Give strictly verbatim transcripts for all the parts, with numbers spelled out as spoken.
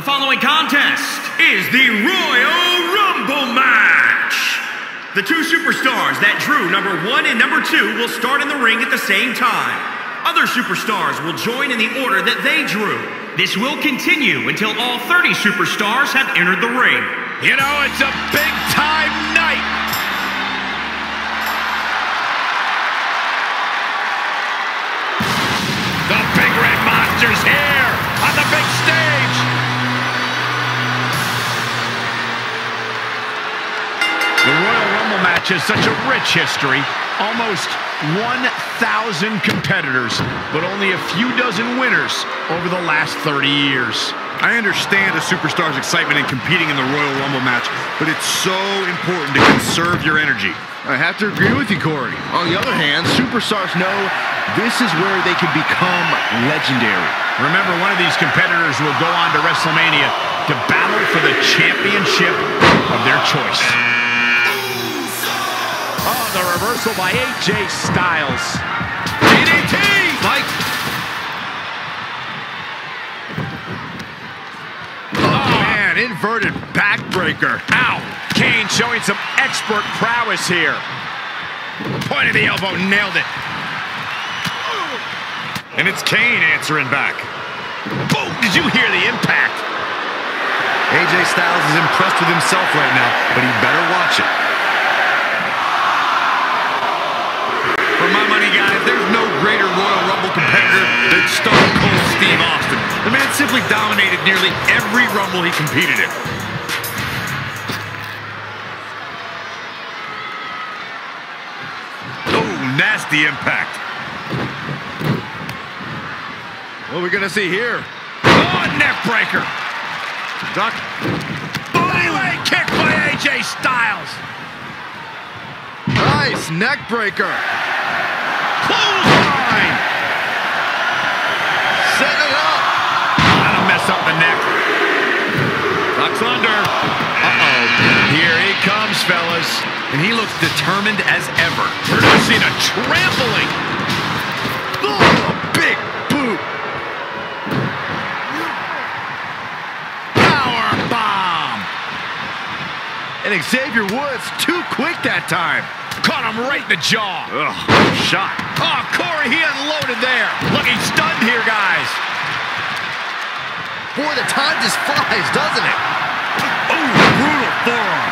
following contest is the Royal Rumble match. The two superstars that drew number one and number two will start in the ring at the same time. Other superstars will join in the order that they drew. This will continue until all thirty superstars have entered the ring. You know, it's a big-time night. The Big Red Monster's here on the big stage. The Royal Rumble match has such a rich history. Almost one thousand competitors, but only a few dozen winners over the last thirty years. I understand a superstar's excitement in competing in the Royal Rumble match, but it's so important to conserve your energy. I have to agree with you, Corey. On the other hand, superstars know this is where they can become legendary. Remember, one of these competitors will go on to WrestleMania to battle for the championship of their choice. Oh, the reversal by A J Styles. D D T! Mike. Oh, man, inverted backbreaker. Ow! Kane showing some expert prowess here. Point of the elbow, nailed it. And it's Kane answering back. Boom! Did you hear the impact? A J Styles is impressed with himself right now, but he better watch it. For my money, guys, there's no greater Royal Rumble competitor than Stone Cold Steve Austin. The man simply dominated nearly every Rumble he competed in. Oh, nasty impact. What are we going to see here? Oh, neck breaker. Duck. Body leg kick by A J Styles. Nice neck breaker. Clothesline. Set it up. That'll mess up the neck. Duck's under. Uh-oh. Here he comes, fellas. And he looks determined as ever. Producing a trampling. Oh, big boot. Power bomb. And Xavier Woods too quick that time. Caught him right in the jaw. Ugh, shot. Oh, Corey, he unloaded there. Looking stunned here, guys. Boy, the time just flies, doesn't it? Oh, brutal forearm.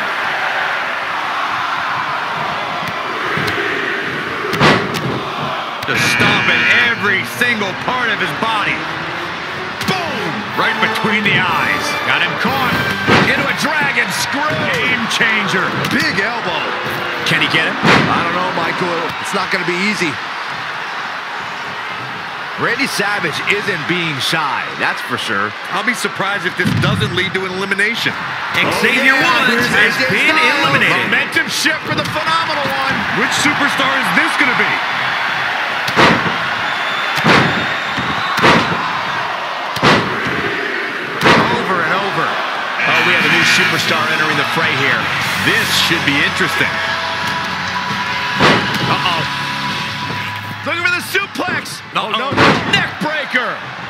Just stomping every single part of his body. Boom! Right between the eyes. Got him caught. Into a dragon screw. Game changer. Big elbow. Can he get him? I don't know, Michael. It's not going to be easy. Randy Savage isn't being shy, that's for sure. I'll be surprised if this doesn't lead to an elimination. Xavier Oh, yeah. Woods has Here's A J been Styles. eliminated. Momentum shift for the phenomenal one. Which superstar is this going to be? Over and over. Oh, we have a new superstar entering the fray here. This should be interesting. Uh-oh. Looking for the suplex. Uh-oh. Oh, no, no. Neck breaker.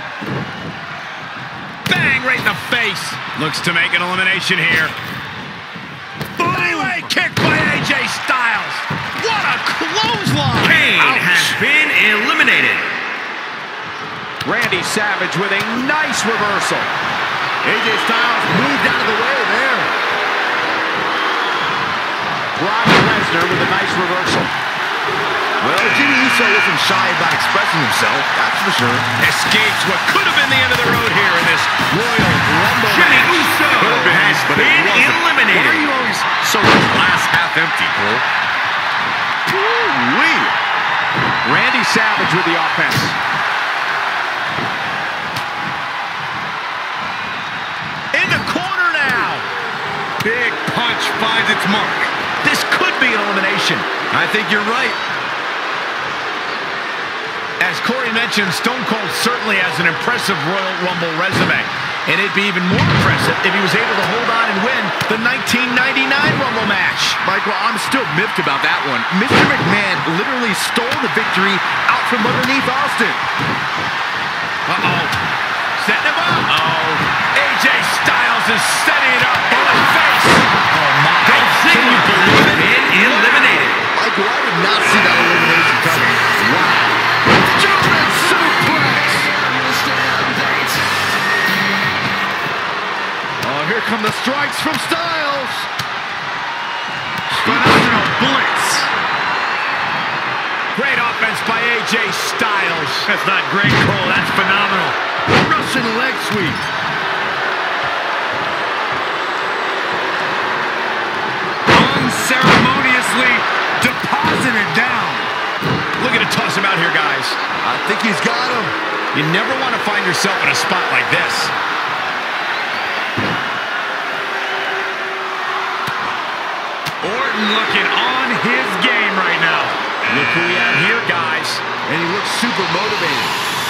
Bang, right in the face. Looks to make an elimination here. Body leg kick by A J Styles. What a clothesline. Kane Ouch. has been eliminated. Randy Savage with a nice reversal. A J Styles moved out of the way there. Brock Lesnar with a nice reversal. Well, Jimmy Uso isn't shy about expressing himself, that's for sure. Escapes what could have been the end of the road here in this Royal Rumble Jimmy match. Uso Could have been, has but it been wasn't. eliminated. Why are you always so glass half empty, Cole? Woo-wee. Randy Savage with the offense. In the corner now. Big punch finds its mark. This could be an elimination. I think you're right. As Corey mentioned, Stone Cold certainly has an impressive Royal Rumble resume. And it'd be even more impressive if he was able to hold on and win the nineteen ninety-nine Rumble match. Michael, I'm still miffed about that one. Mister McMahon literally stole the victory out from underneath Austin. Uh-oh. setting him up. Oh, A J Styles is setting it up for the face. Oh, my. Can you believe it? Been eliminated. Michael, I did not see that elimination coming. Wow. German suplex. Oh, here come the strikes from Styles. Phenomenal blitz. Great offense by A J Styles. That's not great, Cole. That's phenomenal. Russian leg sweep. Unceremoniously deposited down. Looking to toss him out here, guys. I think he's got him. You never want to find yourself in a spot like this. Orton looking on his game right now. Look who we have here, guys. And he looks super motivated.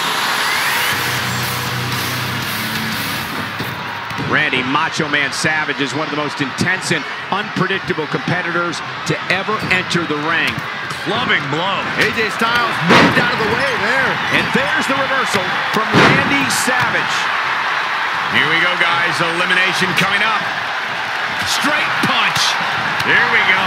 Randy Macho Man Savage is one of the most intense and unpredictable competitors to ever enter the ring. Clubbing blow. A J Styles moved out of the way there. And there's the reversal from Randy Savage. Here we go, guys. Elimination coming up. Straight punch. Here we go.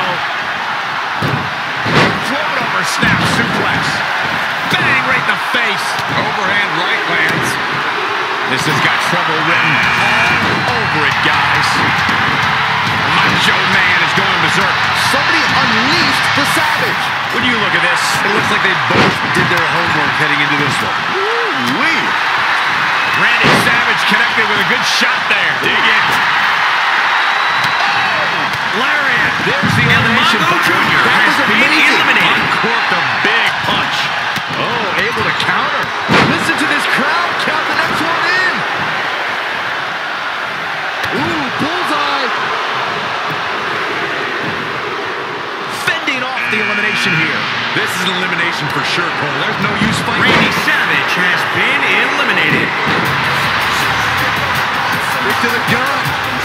Float over snap suplex. Bang right in the face. Overhand right lands. This has got trouble written all over it, guys. Macho Man is going berserk. Somebody unleashed the Savage. When you look at this, It looks like they both did their homework heading into this one. Woo-wee. Randy Savage connected with a good shot there. Dig in. Lariat. There's the elimination. Mongo Junior That has was been amazing. eliminated. Uncorked a big punch. Oh, able to counter. Listen to this crowd count the next one in. Ooh, bullseye. Fending off the elimination here. This is an elimination for sure, Cole. There's no use fighting. Randy Savage has been eliminated. Stick to the gun.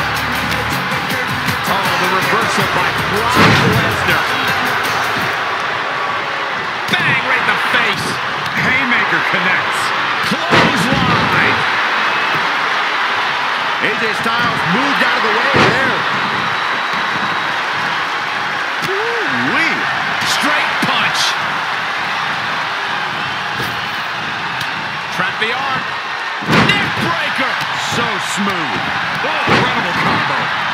Oh, the reversal by Brock Lesnar. Bang right in the face. Haymaker connects. Clothesline. A J Styles moved out of the way there. Woo-wee. Straight punch. Trap the arm. Neck breaker. So smooth. Oh, incredible combo.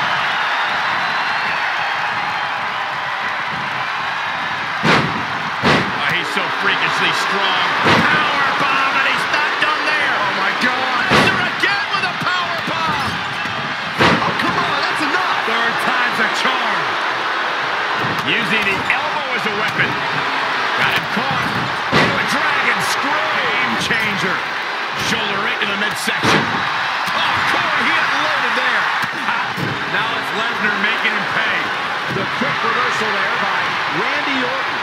Oh, he's so freakishly strong. Power bomb, and he's not done there. Oh, my God. Lesnar again with a power bomb. Oh, come on, that's enough. Third time's a charm. Using the elbow as a weapon. Got him caught. Into a dragon scream changer. Shoulder right to the midsection. Oh, Corey, he unloaded there. Now it's Lesnar making him pay. The quick reversal there by Randy Orton.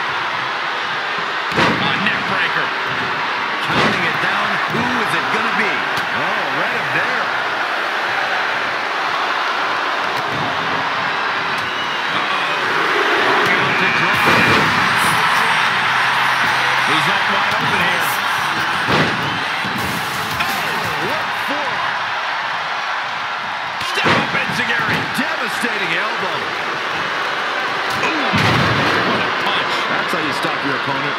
A neck breaker. Counting it down. Who is it going to be? Oh, right up there. Out to drop. He's left wide open here. What for? Step up, Enziguri. Devastating elbow. What a punch. That's how you stop your opponent.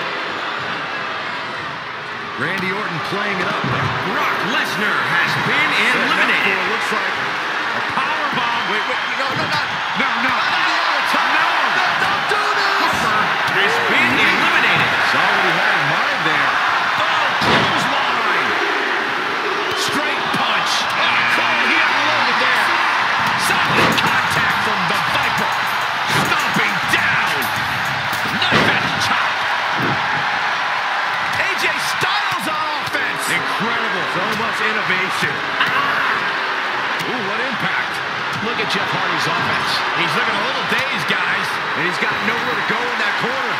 Randy Orton playing it up. Brock Lesnar has been eliminated. It looks like A power bomb. Wait, wait, no, no, not. No, no. Not on the other top. No. No, don't do this. Has been eliminated. Saw what he had in mind there. Oh, clothesline. Straight punch. Oh, Cole, he unloaded there. Solid contact from the Viper. Stomping down. Knife edge chop. A J Styles on offense. Incredible. So much innovation. Ooh, what impact. Look at Jeff Hardy's offense. He's looking a little dazed, guys. And he's got nowhere to go in that corner.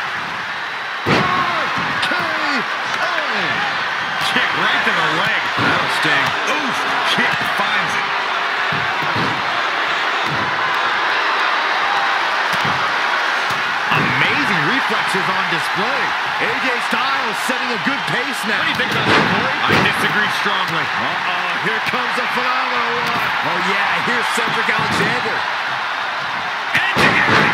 K O. Kick right to the leg. That'll sting. Oof. Kick finds it. Amazing reflex. reflexes on display. A J Styles setting a good pace now. What do you think about that, Corey? I disagree strongly. Uh-oh, here comes a phenomenal one. Oh, yeah, here's Cedric Alexander. Engineering!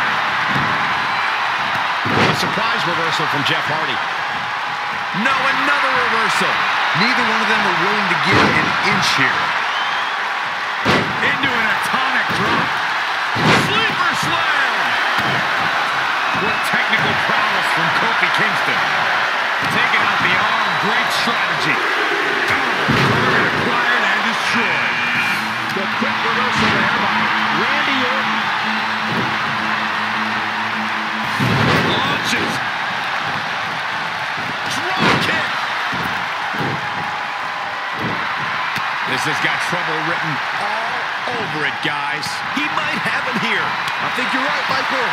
A surprise reversal from Jeff Hardy. No, another reversal. Neither one of them are willing to give an inch here. Into an atomic drop. Sleeper slam! What technical prowess from Kofi Kingston. Taking out the arm, great strategy. Oh, acquired and destroyed. The quick reversal there by Randy Orton. Launches. Drop kick. This has got trouble written all over it, guys. He might have it here. I think you're right, Michael.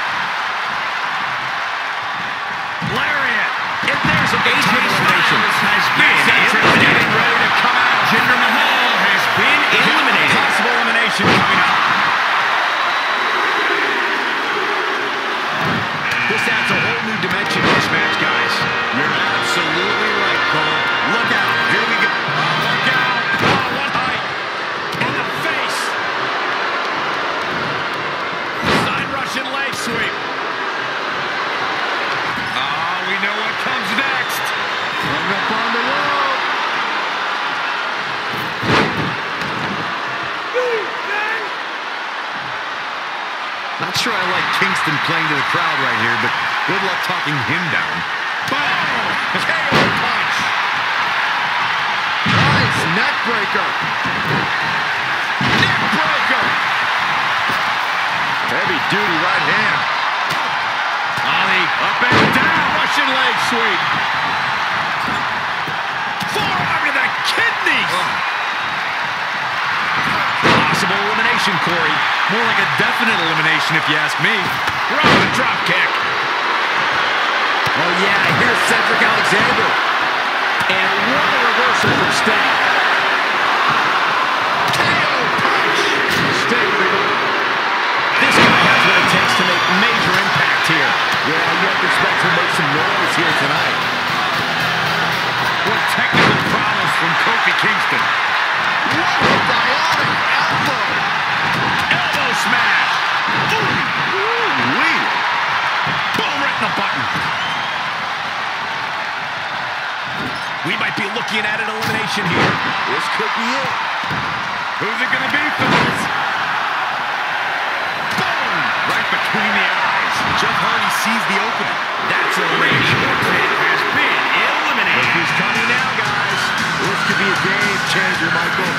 Lariat. And there's a big A J elimination. Styles has been Getting eliminated. ready to come out. Jinder Mahal has been eliminated. Possible elimination coming up. This adds a whole new dimension to this match, guys. You're absolutely right, Cole. Look out. Here we go. Oh, look out. Oh, what height. In the face. Side Russian leg sweep. Oh, we know what comes next. Hung up on the rope. Not sure I like Kingston playing to the crowd right here, but good luck talking him down. Boom. K O punch. Nice neck breaker. Neck breaker. Heavy duty right hand. Ali up and down. Russian leg sweep. Forearm to the kidneys. Possible elimination, Corey. More like a definite elimination, if you ask me. Roman drop kick. Oh, yeah, here's Cedric Alexander. And what a reversal from Sting. K O punch. Sting. This guy has what it takes to make major impact here. Yeah, you have to expect to make some noise here tonight. What technical prowess from Kofi Kingston. What a bionic elbow. Elbow smash. Ooh-wee. Boom, right in the button. We might be looking at an elimination here. This could be it. Who's it going to be, fellas? Boom! Right between the eyes. Jeff Hardy sees the opening. That's a Randy range. Orton has been eliminated. Look who's coming now, guys. This could be a game changer, Michael.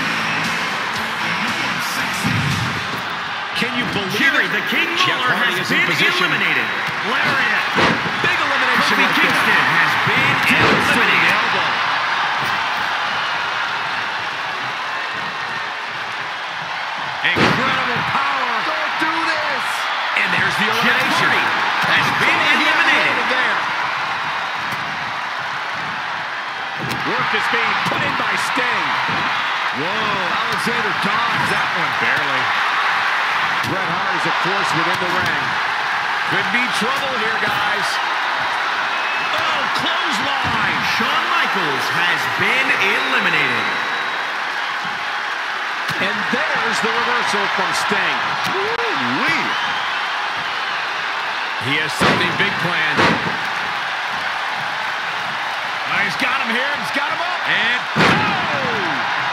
Can you believe Jerry it? the King Jeff Lawler Hardy has is in been position. eliminated. Lariat. Big elimination Kofi right there. Kingston has been Devastating eliminated. elbow. Incredible power. Don't do this. And there's the Jeff elimination. Hardy has been eliminated. There. Work is being put in by Sting. Whoa, Alexander dodged that one. Barely. Bret Hart is a force within the ring. Could be trouble here, guys. Oh, clothesline. Shawn Michaels has been eliminated. And there's the reversal from Sting. Woo-wee. He has something big planned. Oh, he's got him here. He's got him up. And oh!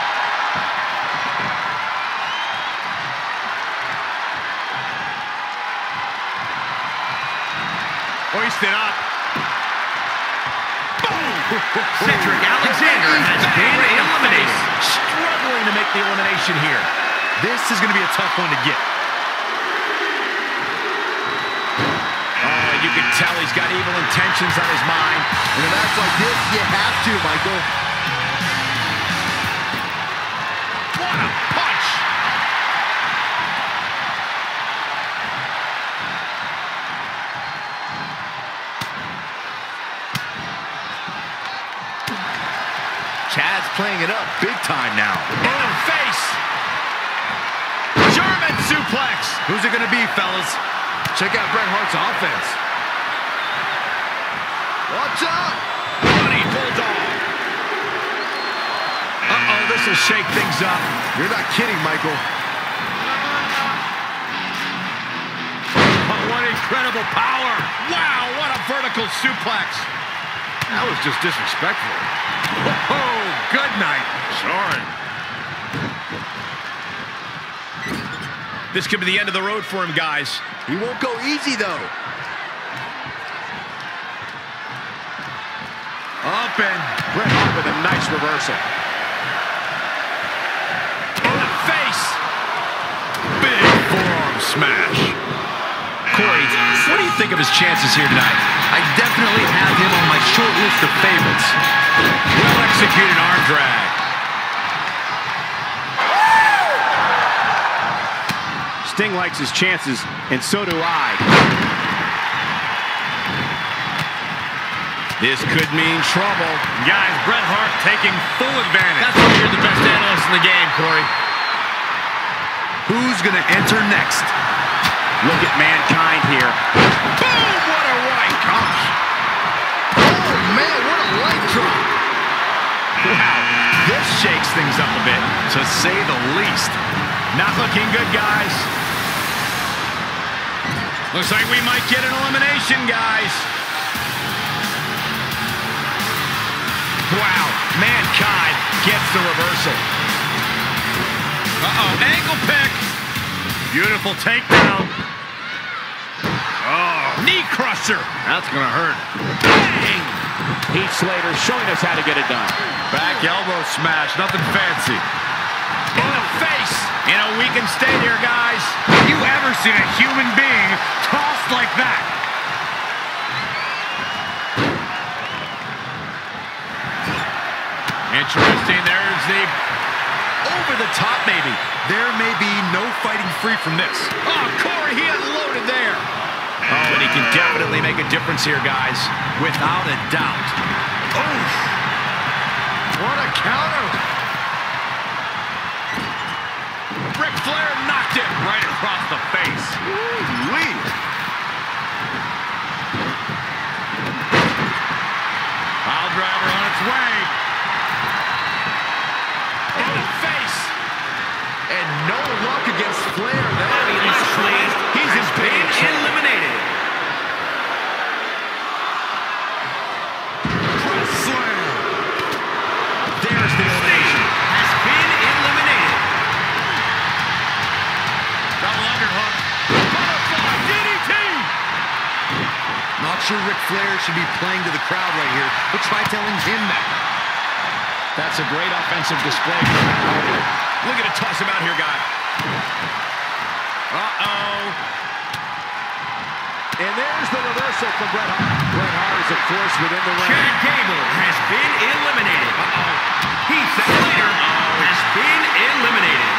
Hoisted up. Cedric Alexander has been eliminated. Struggling to make the elimination here. This is going to be a tough one to get. Oh, you can tell he's got evil intentions on his mind. In a match like this, you have to, Michael. What a punch! Chad's playing it up big time now. In the face! German suplex! Who's it going to be, fellas? Check out Bret Hart's offense. What's up? Running Bulldog. Uh-oh, this will shake things up. You're not kidding, Michael. Oh, what incredible power. Wow, what a vertical suplex. That was just disrespectful. Oh, good night. Sorry. This could be the end of the road for him, guys. He won't go easy, though. Up and Bret Hart with a nice reversal. In the face. Big forearm smash. Corey, what do you think of his chances here tonight? I definitely have him on my short list of favorites. Well executed arm drag. Sting likes his chances, and so do I. This could mean trouble. Guys, Bret Hart taking full advantage. That's why you're the best analyst in the game, Corey. Who's going to enter next? Look at Mankind here. Boom! What a right. Gosh. Oh, man, what a light drop. Wow. This shakes things up a bit, to say the least. Not looking good, guys. Looks like we might get an elimination, guys. Wow. Mankind gets the reversal. Uh-oh. Ankle pick. Beautiful takedown. Oh, knee crusher. That's going to hurt. Bang! Heath Slater showing us how to get it done. Back elbow smash, nothing fancy. In the face. You know, we can stay here, guys. Have you ever seen a human being tossed like that? Interesting. There's the over the top, maybe. There may be no fighting free from this. Oh, Corey, he unloaded there. Oh, and he can definitely make a difference here, guys. Without a doubt. Oh, What a counter. Ric Flair knocked it right across the face. Ooh-wee. Pile driver on its way. In the face. And no luck against Flair there. Bobby Lashley He's in been big trouble. eliminated. Press slam. There's the elimination. Has been eliminated. Double underhook. Butterfly D D T. Not sure Ric Flair should be playing to the crowd right here, but try telling him that. That's a great offensive display for Matt Hardy. Look at it toss him out here, guy. Uh-oh. And there's the reversal from Bret Hart. Bret Hart is, of course, within the ring. Chad Gable has been eliminated. Uh-oh. Heath Slater has been eliminated.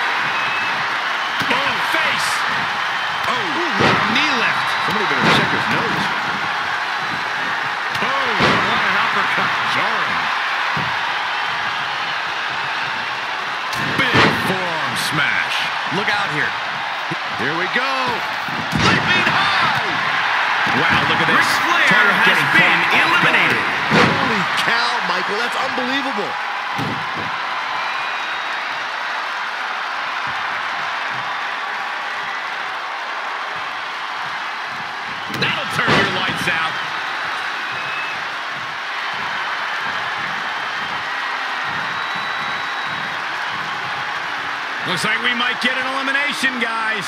Oh, face. Oh, ooh, what a knee lift. Somebody better check his nose. Oh, what an uppercut. Jarring. Big forearm smash. Look out here. Here we go. Leaping high. Wow, look at this. Ric Flair Target has getting been caught off eliminated. Holy cow, Michael, that's unbelievable. That'll turn your lights out. Looks like we might get an elimination, guys.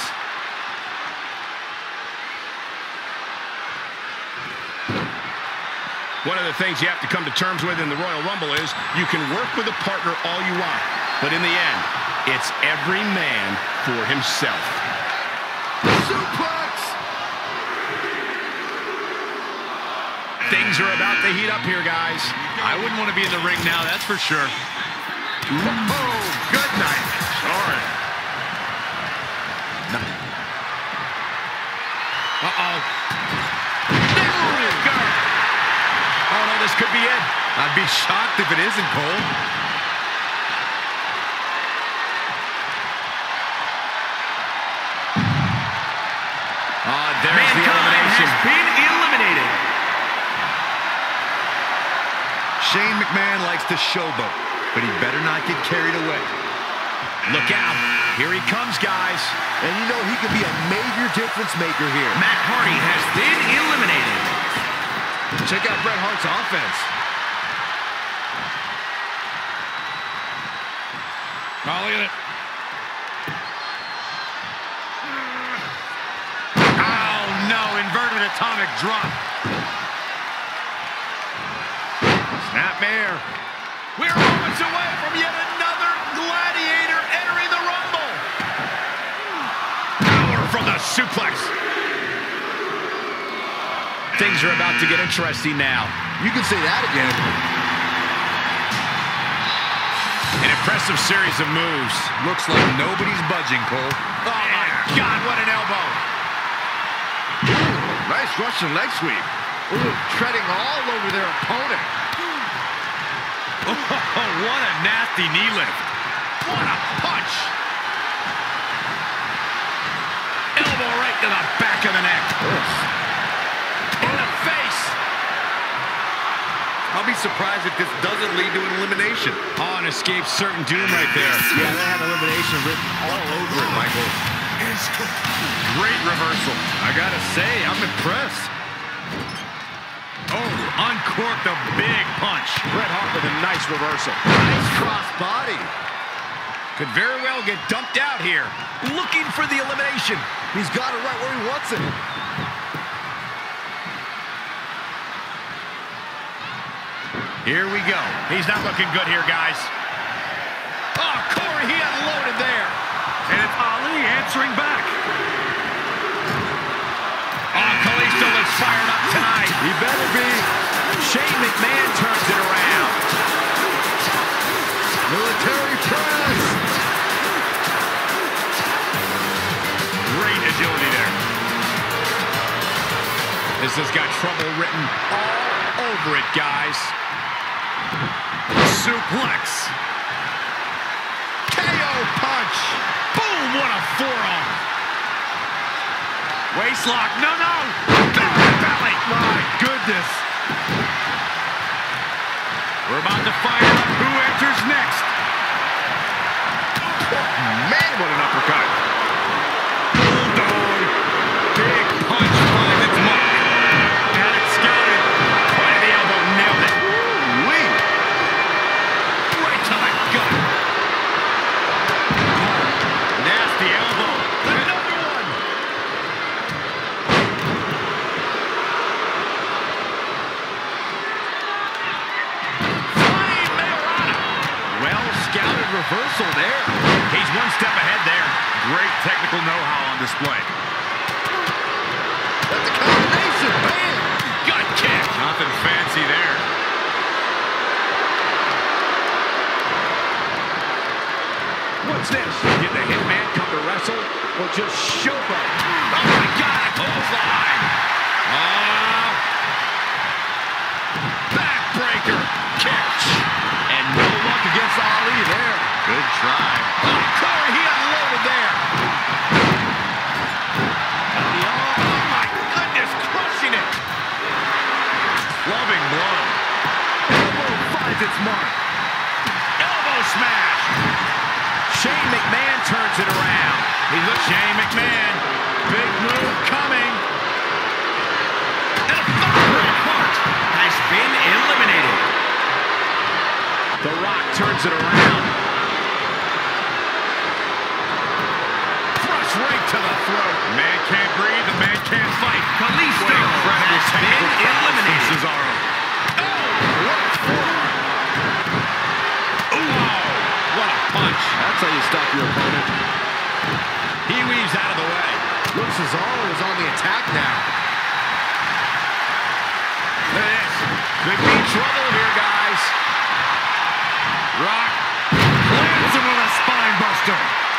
One of the things you have to come to terms with in the Royal Rumble is you can work with a partner all you want, but in the end, it's every man for himself. Suplex! Things are about to heat up here, guys. I wouldn't want to be in the ring now, that's for sure. Oh, good night. Sorry. Uh-oh. Oh, no, this could be it. I'd be shocked if it isn't, Cole. Ah, there's the Mankind elimination. has been eliminated. Shane McMahon likes to showboat, but he better not get carried away. Look out. Here he comes, guys. And you know he could be a major difference maker here. Matt Hardy has been eliminated. Check out Bret Hart's offense. Oh, look at it. Oh, no. Inverted atomic drop. Snapmare. We're moments away from yet another gladiator entering the Rumble. Power from the suplex. Things are about to get interesting now. You can say that again. An impressive series of moves. Looks like nobody's budging, Cole. Oh, my God, what an elbow. Nice Russian leg sweep. Ooh, treading all over their opponent. Oh, what a nasty knee lift. What a punch. Elbow right to the back of the neck. In the face. I'll be surprised if this doesn't lead to an elimination. Oh, and escapes certain doom right there. Yeah, they had elimination written all over it, Michael. Great reversal. I gotta say, I'm impressed. Oh, uncorked a big punch. Bret Hart with a nice reversal. Nice cross body. Could very well get dumped out here. Looking for the elimination. He's got it right where he wants it. Here we go. He's not looking good here, guys. Oh, Corey, he unloaded there. And it's Ali answering back. Oh, Kalisto looks fired up tonight. He better be. Shane McMahon turns it around. Military press. Great agility there. This has got trouble written all over it, guys. Suplex. K O punch. Boom, what a forearm. Waistlock, no, no. Belly, belly. My goodness. We're about to fire up. Who enters next? Man, what an uppercut. Bulldog. Big punch finds its mark. Had it scouted. Point of the elbow, nailed it. Wee. Right to the gut. Nasty elbow. Another one. Flying Mayorana. Well scouted reversal there. He's one step ahead there. Great technical know-how on display. That's a combination. Bam. Gut kick. Nothing fancy there. What's this? Did the Hitman come to wrestle or just showboat? Oh my God, clothesline. Oh. Backbreaker. Catch. And no luck against Ali there. Good try. Oh, Corey, he unloaded there. And the arm. Oh my goodness, crushing it. Loving blow. Elbow finds its mark. Elbow smash. Shane McMahon turns it around. He looks Shane McMahon. Big move coming. And a Bret Hart Has been eliminated. The Rock turns it around. Thrust right to the throat. Man can't breathe, the man can't fight. Kalisto What incredible has been technical prowess from eliminated. Cesaro. What a punch. That's how you stop your opponent. He weaves out of the way. Looks Cesaro is on the attack now. Look at this. Could be trouble here, guys. Rock lands him with a spine buster.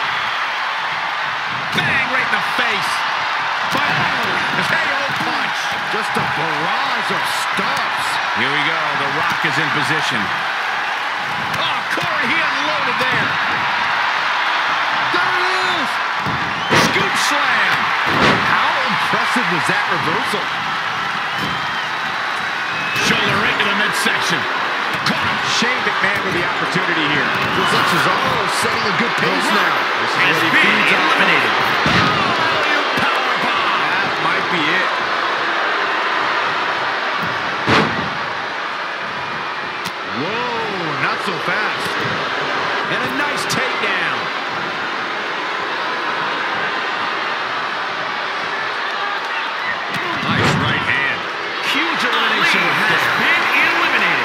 Bang right in the face. Boom. K O punch. Just a barrage of stomps. Here we go. The Rock is in position. Oh, Corey, he unloaded there. There it is. Scoop slam. How impressive was that reversal? Shoulder right to the midsection. man with the opportunity here. Feels like Cesaro setting a good pace now. This is Has what he been feeds off of. eliminated. That might be it. Whoa, not so fast. And a nice takedown. Nice right hand. Huge elimination has been eliminated.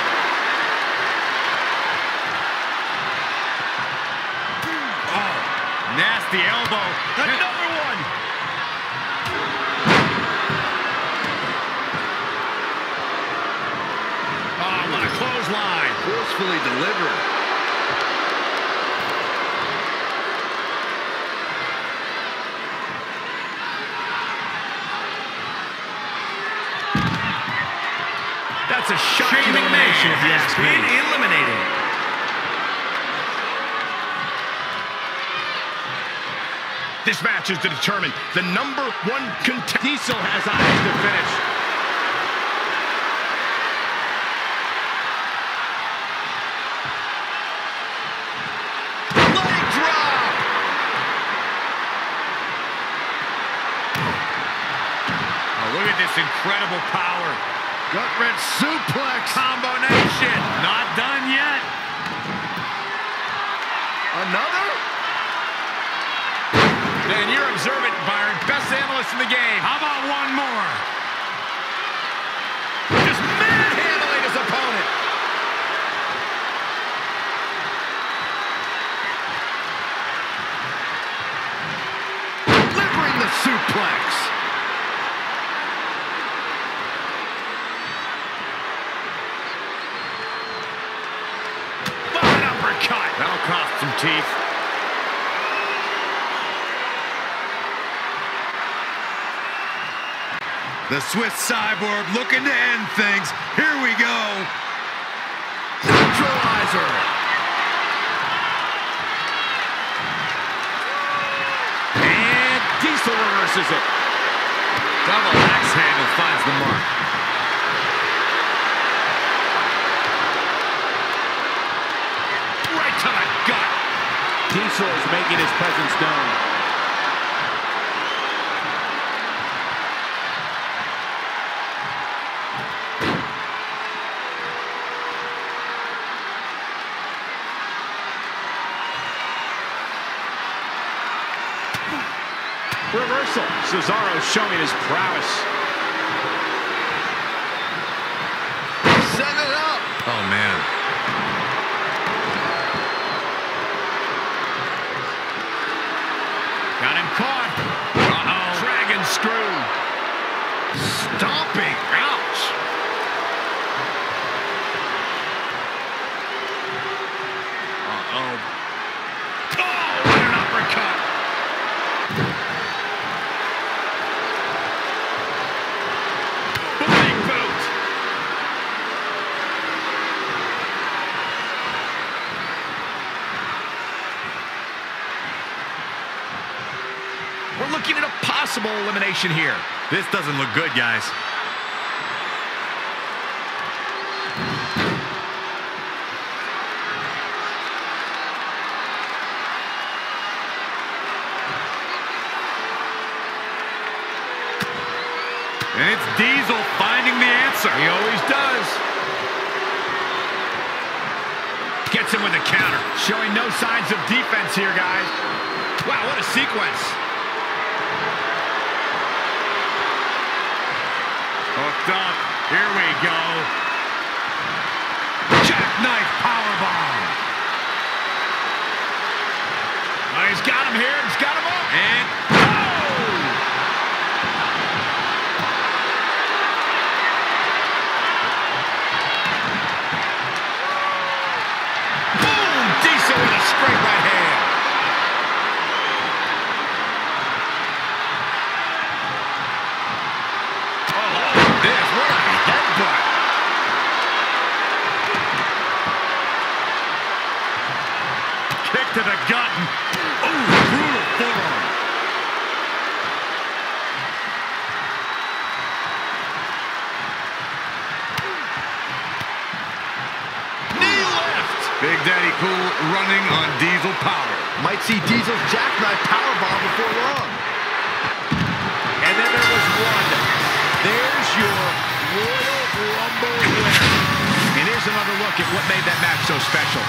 Oh, nasty elbow. Another one. Oh, what a clothesline. Forcefully delivered. That's a shocking elimination if you ask me. Been eliminated. This match is to determine the number one contender. Diesel has eyes to finish. Leg drop. Oh, look at this incredible power. Gut-wrench suplex. Combination. Not done yet. Another? Man, you're observant, Byron. Best analyst in the game. How about one more? Just manhandling his opponent. Delivering the suplex. An uppercut. That'll cost some teeth. The Swiss Cyborg looking to end things. Here we go. Neutralizer. And Diesel reverses it. Double axe handle finds the mark. Right to the gut. Diesel is making his presence known. Reversal. Cesaro showing his prowess. Set it up. Oh, man. Got him caught. Uh-oh. Dragon screw. Stomping. Ouch. Uh-oh. Oh, what an uppercut. Big boot. We're looking at a possible elimination here. This doesn't look good, guys. And it's Diesel finding the answer. He always does. Gets him with a counter. Showing no signs of defense here, guys. Wow, what a sequence. Hooked up. Here we go. Jackknife powerbomb. Oh, he's got him here. He's got him up. And boom! Diesel with a straight right hand. Oh, this. What a headbutt. physical power. Might see Diesel's jackknife powerbomb before long. And then there was one. There's your Royal Rumble winner. And here's another look at what made that match so special.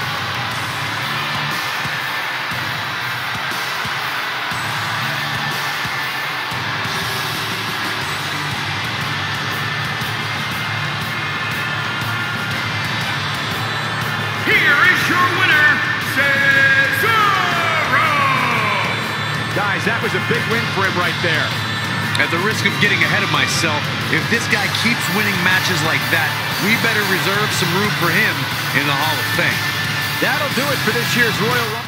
Here is your winner, Cesaro! Guys, that was a big win for him right there. At the risk of getting ahead of myself, if this guy keeps winning matches like that, we better reserve some room for him in the Hall of Fame. That'll do it for this year's Royal Rumble.